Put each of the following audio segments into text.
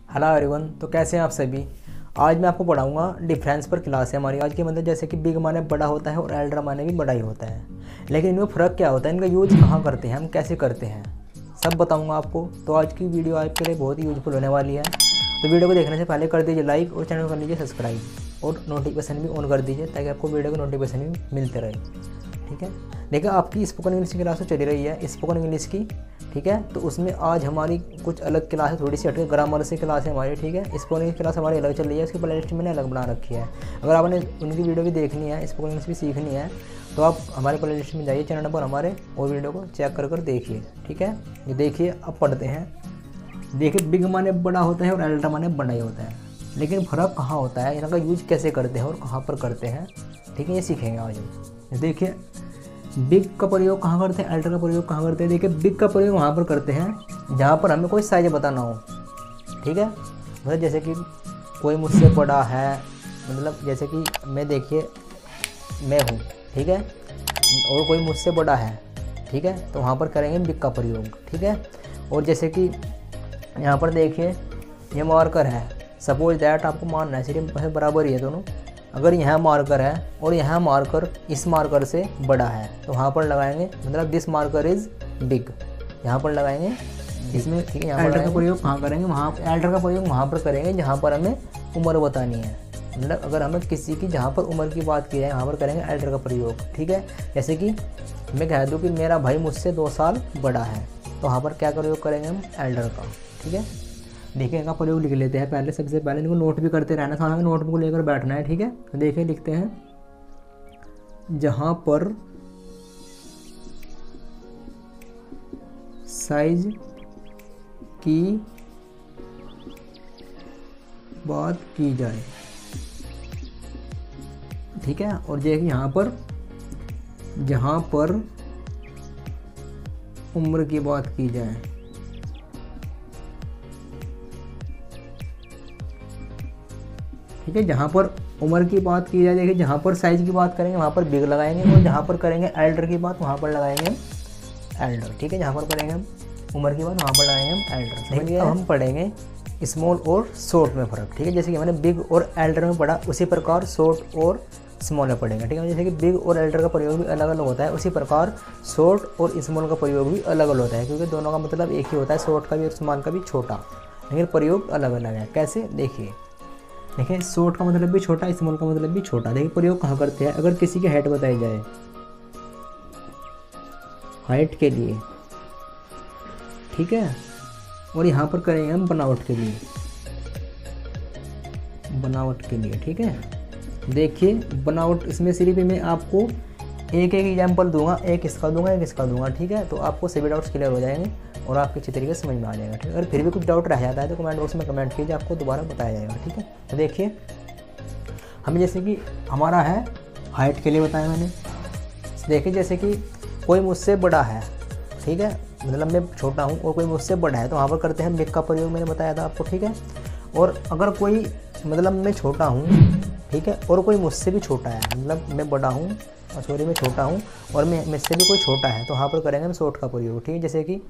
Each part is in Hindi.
Hello everyone. तो कैसे हैं आप सभी। आज मैं आपको पढ़ाऊंगा डिफरेंस पर क्लास है हमारी आज की। मतलब जैसे कि बिग माने बड़ा होता है और एल्डर माने भी बड़ा ही होता है, लेकिन इनमें फ़र्क क्या होता है, इनका यूज कहाँ करते हैं, हम कैसे करते हैं, सब बताऊंगा आपको। तो आज की वीडियो आपके लिए बहुत ही यूजफुल होने वाली है। तो वीडियो को देखने से पहले कर दीजिए लाइक और चैनल को कर लीजिए सब्सक्राइब और नोटिफिकेशन भी ऑन कर दीजिए ताकि आपको वीडियो के नोटिफिकेशन भी मिलते रहे। ठीक है, देखिए आपकी स्पोकन इंग्लिश की क्लास तो चली रही है स्पोकन इंग्लिश की। ठीक है, तो उसमें आज हमारी कुछ अलग क्लास है, थोड़ी सी हटके ग्रामर से क्लास है हमारी। ठीक है, स्पोकन इंग्लिश क्लास हमारी अलग चल रही है, उसकी प्लेलिस्ट मैंने अलग बना रखी है। अगर आपने उनकी वीडियो भी देखनी है, स्पोकन इंग्लिश भी सीखनी है, तो आप हमारे प्लेलिस्ट में जाइए चैनल पर हमारे और वीडियो को चेक कर देखिए। ठीक है, ये देखिए अब पढ़ते हैं। देखिए बिग माने बड़ा होता है और एल्डर माने बड़ा ही होता है, लेकिन फ़र्क कहाँ होता है, इनका यूज कैसे करते हैं और कहाँ पर करते हैं। ठीक है, ये सीखेंगे आज हम। देखिए बिग का प्रयोग कहाँ करते हैं, एल्डर का प्रयोग कहाँ करते हैं। देखिए बिग का प्रयोग वहाँ पर करते हैं जहाँ पर हमें कोई साइज बताना हो। ठीक है, मतलब जैसे कि कोई मुझसे बड़ा है, मतलब जैसे कि मैं, देखिए मैं हूँ, ठीक है, और कोई मुझसे बड़ा है, ठीक है, तो वहाँ पर करेंगे बिग का प्रयोग। ठीक है, और जैसे कि यहाँ पर देखिए ये मार्कर है, सपोज दैट आपको मानना है सिर्फ बराबर ही है दोनों। अगर यहाँ मार्कर है और यहाँ मार्कर इस मार्कर से बड़ा है तो वहाँ पर लगाएंगे, मतलब दिस मार्कर इज़ बिग, यहाँ पर लगाएंगे इसमें। ठीक है, यहाँ एल्डर का प्रयोग कहाँ करेंगे, वहाँ एल्डर का प्रयोग वहाँ पर करेंगे जहाँ पर हमें उम्र बतानी है। मतलब अगर हमें किसी की जहाँ पर उम्र की बात की जाए वहाँ पर करेंगे एल्डर का प्रयोग। ठीक है, जैसे कि मैं कह दूँ कि मेरा भाई मुझसे 2 साल बड़ा है, तो वहाँ पर क्या प्रयोग करेंगे हम, एल्डर का। ठीक है, देखिए इनका प्रयोग लिख लेते हैं पहले। सबसे पहले इनको नोट भी करते रहना, साथ में नोटबुक लेकर बैठना है। ठीक है, देखिए लिखते हैं जहाँ पर साइज की बात की जाए। ठीक है, और देखिए यहाँ पर जहाँ पर उम्र की बात की जाए। ठीक है, जहाँ पर उम्र की बात की जाए, देखिए जहाँ पर साइज की बात करेंगे वहाँ पर बिग लगाएंगे, और जहाँ पर करेंगे एल्डर की बात वहाँ पर लगाएंगे एल्डर। ठीक है, जहाँ पर करेंगे हम उम्र की बात वहाँ पर लगाएंगे हम एल्डर। देखिए अब हम पढ़ेंगे स्मॉल और शॉर्ट में फ़र्क। ठीक है, जैसे कि मैंने बिग और एल्डर में पढ़ा, उसी प्रकार शॉर्ट और स्मॉल में पढ़ेंगे। ठीक है, जैसे कि बिग और एल्डर का प्रयोग भी अलग अलग होता है, उसी प्रकार शॉर्ट और स्मॉल का प्रयोग भी अलग अलग होता है, क्योंकि दोनों का मतलब एक ही होता है, शॉर्ट का भी और स्मॉल का भी छोटा, लेकिन प्रयोग अलग अलग है। कैसे, देखिए शॉर्ट का मतलब भी छोटा, स्मॉल का मतलब भी छोटा। देखिए प्रयोग कहाँ करते हैं, अगर किसी की हाइट बताई जाए, हाइट के लिए, ठीक है, और यहाँ पर करेंगे हम बनावट के लिए, बनावट के लिए। ठीक है, देखिए बनावट, इसमें सिर्फ मैं आपको एक एग्जाम्पल दूंगा, एक इसका दूंगा एक इसका दूंगा। ठीक है, तो आपको सभी डाउट्स क्लियर हो जाएंगे और आपके अच्छी तरीके से समझ में आ जाएगा। ठीक है, अगर फिर भी कुछ डाउट रह जाता है तो कमेंट बॉक्स में कमेंट कीजिए, आपको दोबारा बताया जाएगा। ठीक है, तो देखिए हमें जैसे कि हमारा है हाइट के लिए बताया मैंने। देखिए जैसे कि कोई मुझसे बड़ा है, ठीक है, मतलब मैं छोटा हूँ और कोई मुझसे बड़ा है, तो वहाँ पर करते हैं बिग का प्रयोग, मैंने बताया था आपको। ठीक है, और अगर कोई, मतलब मैं छोटा हूँ, ठीक है, और कोई मुझसे भी छोटा है, मतलब मैं बड़ा हूँ, सॉरी मैं छोटा हूँ और मैं मुझसे भी कोई छोटा है, तो वहाँ पर करेंगे हम शॉर्ट का प्रयोग। ठीक है, जैसे कि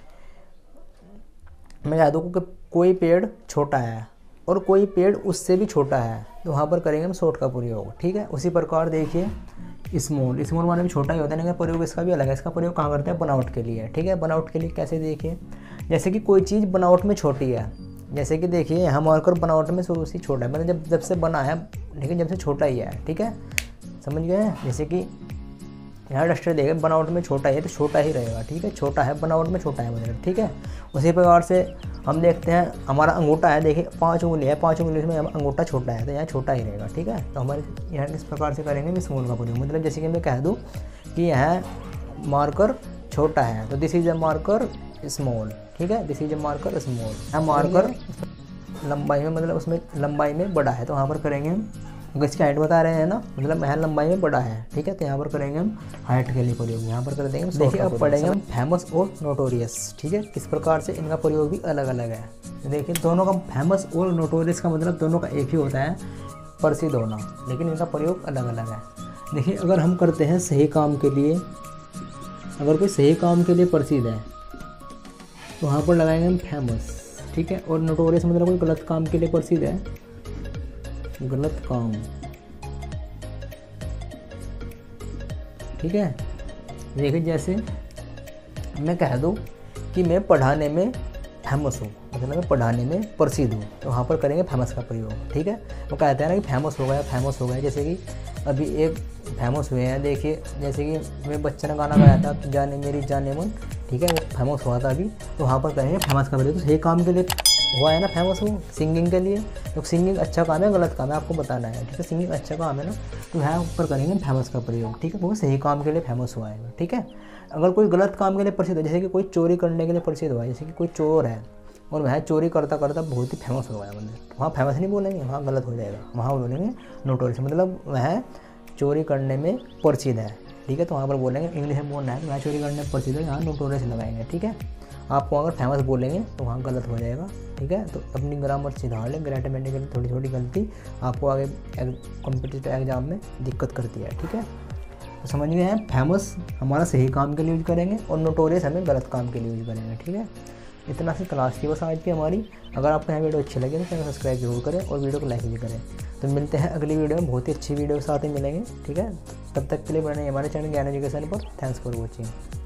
मैं कह दूँ कि कोई पेड़ छोटा है और कोई पेड़ उससे भी छोटा है, तो वहाँ पर करेंगे हम शॉर्ट का प्रयोग। ठीक है, उसी प्रकार देखिए स्मॉल, स्मॉल माने भी छोटा ही होता है, लेकिन प्रयोग इसका भी अलग है। इसका प्रयोग कहाँ करते हैं, बनावट के लिए। ठीक है, बनावट के लिए कैसे, देखिए जैसे कि कोई चीज़ बनावट में छोटी है, जैसे कि देखिए यहाँ मार्कर बनावट में शुरू से छोटा है, मतलब जब से बना है, लेकिन जब से छोटा ही है। ठीक है, समझ गए। जैसे कि यहाँ डस्टर देखिए बनावट में छोटा है तो छोटा ही रहेगा। ठीक है, छोटा है बनावट में छोटा है मतलब। ठीक है, उसी प्रकार से हम देखते हैं हमारा अंगूठा है, देखिए 5 उंगली है, 5 उंगली में अंगूठा छोटा है तो यहाँ छोटा ही रहेगा। ठीक है, तो हमारे यहाँ इस प्रकार से करेंगे स्मॉल का प्रयोग। मतलब जैसे कि मैं कह दूँ कि यह मार्कर छोटा है तो this is a marker small. ठीक है, this is a marker small. यहाँ मार्कर लंबाई में, मतलब उसमें लंबाई में बड़ा है, तो वहाँ पर करेंगे हम, इसकी हाइट बता रहे हैं ना, मतलब यहाँ लंबाई में बड़ा है। ठीक है, तो यहाँ पर करेंगे हम हाइट के लिए प्रयोग, यहाँ पर कर देंगे। देखिए अब पढ़ेंगे हम फेमस और नोटोरियस। ठीक है, किस प्रकार से इनका प्रयोग भी अलग अलग है। देखिए दोनों का, फेमस और नोटोरियस का मतलब दोनों का एक ही होता है, प्रसिद्ध होना, लेकिन इनका प्रयोग अलग अलग है। देखिए अगर हम करते हैं सही काम के लिए, अगर कोई सही काम के लिए प्रसिद्ध है तो वहाँ पर लगाएंगे हम फेमस। ठीक है। और नोटोरियस मतलब कोई गलत काम के लिए प्रसिद्ध है, गलत काम, ठीक है। देखिए जैसे मैं कह दूँ कि मैं पढ़ाने में फेमस हूँ, मतलब मैं पढ़ाने में प्रसिद्ध हूँ, तो वहाँ पर करेंगे फेमस का प्रयोग, ठीक है। वो कहते हैं ना कि फेमस हो गया, फेमस हो गया। जैसे कि अभी एक फेमस हुए हैं, देखिए जैसे कि मैं बच्चन ने गाना गाया था जाने मेरी जाने मन, ठीक है, वो फेमस हुआ था अभी, तो वहाँ पर करेंगे फेमस का प्रयोग। तो सही काम के लिए हुआ है ना फेमस, वो सिंगिंग के लिए। तो सिंगिंग अच्छा काम है गलत काम है आपको बताना है, ठीक है। सिंगिंग अच्छा काम है ना, तो यहाँ ऊपर करेंगे फेमस का प्रयोग, ठीक है। वो सही काम के लिए फेमस हुआ है, ठीक है। अगर कोई गलत काम के लिए प्रसिद्ध है, जैसे कि कोई चोरी करने के लिए प्रसिद्ध हुआ है, जैसे कि कोई चोर है और वह चोरी करता करता बहुत ही फेमस हो गया बंदे, तो वहाँ फेमस नहीं बोलेंगे, वहाँ गलत हो जाएगा, वहाँ बोलेंगे नोटोरियस, मतलब वह चोरी करने में प्रसिद्ध है, ठीक है। तो वहाँ पर बोलेंगे इंग्लिश में बोलना है, वह चोरी करने में प्रसिद्ध है, यहाँ नोटोरियस लगाएंगे, ठीक है। आपको अगर फेमस बोलेंगे तो वहाँ गलत हो जाएगा, ठीक है। तो अपनी ग्रामर सुधार लें, ग्रामेटिकल थोड़ी छोटी गलती आपको आगे कॉम्पिटिटिव एग्जाम में दिक्कत करती है, ठीक है। तो समझ गए हैं, फेमस हमारा सही काम के लिए यूज करेंगे और नोटोरियस हमें गलत काम के लिए यूज करेंगे, ठीक है। इतना सी क्लास थी बस आज की हमारी। अगर आपको यहाँ वीडियो अच्छी लगे तो चैनल सब्सक्राइब जरूर करें और वीडियो को लाइक भी करें। तो मिलते हैं अगली वीडियो में, बहुत ही अच्छी वीडियो के साथ ही मिलेंगे, ठीक है। तब तक के लिए बने हमारे चैनल ज्ञान एजुकेशन पर। Thanks for watching.